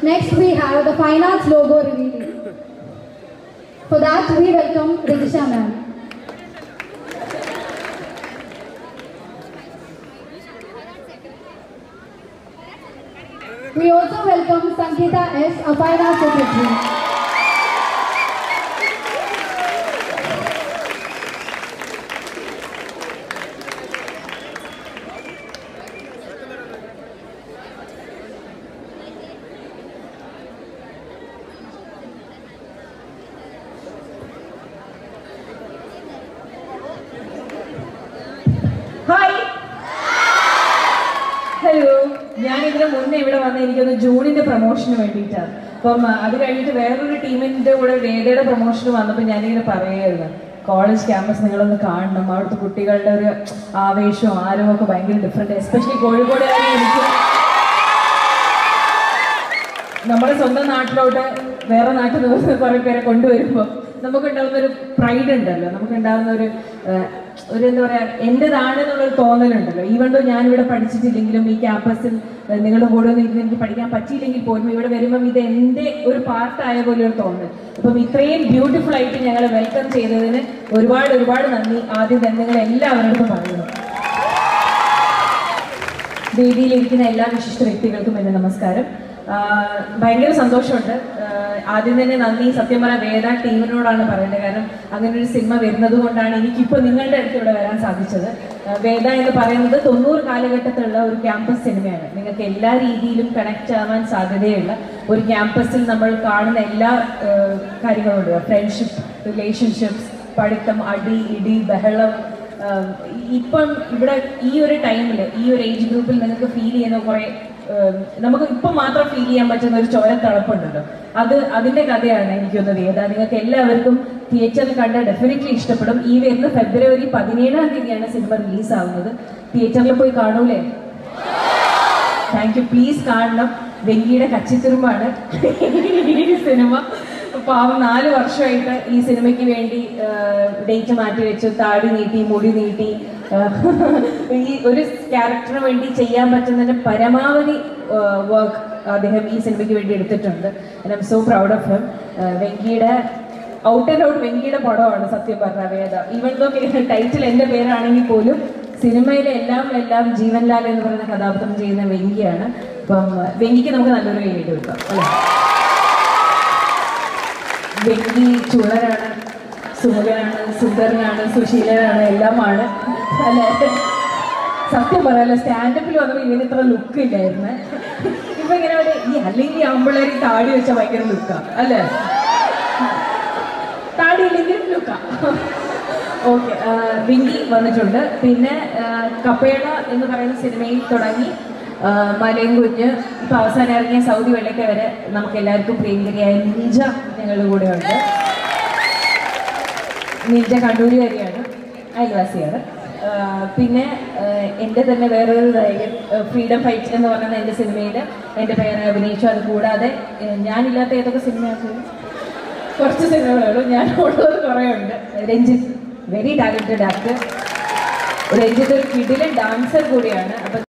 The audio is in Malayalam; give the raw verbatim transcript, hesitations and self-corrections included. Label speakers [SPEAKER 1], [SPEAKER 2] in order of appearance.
[SPEAKER 1] Next we have the Fine Arts logo revealing. For that we welcome Ridisha ma'am. We also welcome Sangeeta S, a Fine Arts secretary.
[SPEAKER 2] Hello, ഞാനിതിന് മുന്നേ ഇവിടെ വന്ന് എനിക്കൊന്ന് ജൂണിൻ്റെ പ്രൊമോഷന് വേണ്ടിയിട്ടാണ്. അപ്പം അത് കഴിഞ്ഞിട്ട് വേറൊരു ടീമിൻ്റെ കൂടെ വേദയുടെ പ്രൊമോഷന് വന്നപ്പോൾ ഞാനിങ്ങനെ പറയുമായിരുന്നു, കോളേജ് ക്യാമ്പസ് നിങ്ങളൊന്ന് കാണണം, അവിടുത്തെ കുട്ടികളുടെ ഒരു ആവേശവും ആരവവും ഒക്കെ ഭയങ്കര ഡിഫറെൻറ്റ്. എസ്പെഷ്യലി കോഴിക്കോടുകാരെ എനിക്ക് നമ്മുടെ സ്വന്തം നാട്ടിലോട്ട് വേറെ നാട്ടിൽ നിന്ന് കുറേ പേരെ കൊണ്ടുവരുമ്പോൾ നമുക്കുണ്ടാകുന്ന ഒരു പ്രൈഡ് ഉണ്ടല്ലോ, നമുക്കുണ്ടാകുന്ന ഒരു ഒരു എന്താ പറയുക, എൻ്റെതാണെന്നുള്ളൊരു തോന്നലുണ്ടല്ലോ. ഈവൻ ദോ ഞാനിവിടെ പഠിച്ചിട്ടില്ലെങ്കിലും ഈ ക്യാമ്പസിൽ നിങ്ങളുടെ കൂടെ ഒന്ന് ഇരുന്ന് എനിക്ക് പഠിക്കാൻ പറ്റിയില്ലെങ്കിൽ പോലും ഇവിടെ വരുമ്പം ഇത് എൻ്റെ ഒരു പാർട്ടായ പോലെ ഒരു തോന്നൽ. അപ്പം ഇത്രയും ബ്യൂട്ടിഫുൾ ആയിട്ട് ഞങ്ങളെ വെൽക്കം ചെയ്തതിന് ഒരുപാട് ഒരുപാട് നന്ദി ആദ്യം തന്നെ നിങ്ങൾ എല്ലാവരോടും പറയുന്നു. വേദിയിലിരിക്കുന്ന എല്ലാ വിശിഷ്ട വ്യക്തികൾക്കും എൻ്റെ നമസ്കാരം. ഭയങ്കര സന്തോഷമുണ്ട്. ആദ്യം തന്നെ നന്ദി സത്യം പറഞ്ഞാൽ വേദ ടീമിനോടാണ് പറയുന്നത്. കാരണം അങ്ങനെ ഒരു സിനിമ വരുന്നത് കൊണ്ടാണ് എനിക്കിപ്പോൾ നിങ്ങളുടെ അടുത്ത് ഇവിടെ വരാൻ സാധിച്ചത്. വേദ എന്ന് പറയുന്നത് തൊണ്ണൂറ് കാലഘട്ടത്തിലുള്ള ഒരു ക്യാമ്പസ് സിനിമയാണ്. നിങ്ങൾക്ക് എല്ലാ രീതിയിലും കണക്റ്റ് ആവാൻ സാധ്യതയുള്ള ഒരു ക്യാമ്പസിൽ നമ്മൾ കാണുന്ന എല്ലാ കാര്യങ്ങളുണ്ട്. ഫ്രണ്ട്ഷിപ്പ്, റിലേഷൻഷിപ്സ്, പഠിത്തം, അടി ഇടി ബഹളം. ഇപ്പം ഇവിടെ ഈ ഒരു ടൈമിൽ ഈ ഒരു ഏജ് ഗ്രൂപ്പിൽ നിങ്ങൾക്ക് ഫീൽ ചെയ്യുന്ന കുറേ നമുക്ക് ഇപ്പം മാത്രം ഫീൽ ചെയ്യാൻ പറ്റുന്ന ഒരു ചോരത്തളപ്പുണ്ടല്ലോ, അത് അതിൻ്റെ കഥയാണ് എനിക്കൊന്ന് വേദ. നിങ്ങൾക്ക് എല്ലാവർക്കും തിയേറ്ററിൽ കണ്ടാൽ ഡെഫിനറ്റ്ലി ഇഷ്ടപ്പെടും. ഈ വരുന്ന ഫെബ്രുവരി പതിനേഴാം തീയതിയാണ് സിനിമ റിലീസാവുന്നത്. തിയേറ്ററിൽ പോയി കാണൂലേ? Thank you. പ്ലീസ് കാണണം. വെങ്കിയുടെ കച്ചിത്തുരുമ്പാണ് ഈ സിനിമ. പാവം നാല് വർഷമായിട്ട് ഈ സിനിമയ്ക്ക് വേണ്ടി ഡേറ്റ് മാറ്റി വെച്ചു, താടി നീട്ടി, മുടി നീട്ടി, ഈ ഒരു ക്യാരക്ടറിന് വേണ്ടി ചെയ്യാൻ പറ്റുന്നതിൻ്റെ പരമാവധി വർക്ക് അദ്ദേഹം ഈ സിനിമയ്ക്ക് വേണ്ടി എടുത്തിട്ടുണ്ട്. And I am so proud of him. വെങ്കിയുടെ ഔട്ട് ആൻഡ് ഔട്ട് വെങ്കിയുടെ പടമാണ് സത്യം പറഞ്ഞ വേദ. ഈവൻ ദോ ടൈറ്റിൽ എൻ്റെ പേരാണെങ്കിൽ പോലും സിനിമയിലെ എല്ലാം എല്ലാം ജീവൻലാൽ എന്ന് പറയുന്ന കഥാപാത്രം ചെയ്യുന്ന വെങ്കിയാണ്. അപ്പം വെങ്കിക്ക് നമുക്ക് നല്ലൊരു കൈയ്യടി കൊടുക്കാം അല്ലേ? വെങ്കി ചുളരാണ്, സുമുഖനാണ്, സുന്ദരനാണ്, സുശീലനാണ്, എല്ലാമാണ് അല്ലേ? സത്യം പറയാലോ, സ്റ്റാൻഡപ്പിൽ വന്നപ്പോൾ ഇങ്ങനെ ഇത്ര ലുക്ക് ഇല്ലായിരുന്നു. ഇപ്പൊ ഇങ്ങനെ ഒരു ഈ അല്ലെങ്കിൽ ആമ്പിള്ളേർ താടി വെച്ചാൽ ഭയങ്കര ലുക്കാണ് അല്ലേ? താടി ഇല്ലെങ്കിലും ലുക്കാ. ഓക്കെ, വെങ്കി വന്നിട്ടുണ്ട്. പിന്നെ കപ്പേള എന്ന് പറയുന്ന സിനിമയിൽ തുടങ്ങി മലയും കുഞ്ഞ് ഇപ്പം അവസാനം ഇറങ്ങിയ സൗദി വെള്ളയ്ക്ക വരെ നമുക്ക് എല്ലാവർക്കും പ്രിയങ്കരിയായ നിഞ്ച ഞങ്ങളുടെ കൂടെ ഉണ്ട്. നിഞ്ച കണ്ണൂരുകാരിയാണ്, അയൽവാസിയാണ്. പിന്നെ എൻ്റെ തന്നെ വേറൊരു നായകൻ ഫ്രീഡം ഫൈറ്റ് എന്ന് പറയുന്ന എൻ്റെ സിനിമയിൽ എൻ്റെ പേരെ അഭിനയിച്ചു. അത് കൂടാതെ ഞാനില്ലാത്ത ഏതൊക്കെ സിനിമയാക്കും, കുറച്ച് സിനിമകളുള്ളൂ, ഞാൻ ഉള്ളത് കുറേ ഉണ്ട്. Ranjith, very talented actor. Ranjith ഒരു കിടിലൻ ഡാൻസർ കൂടിയാണ്. അപ്പം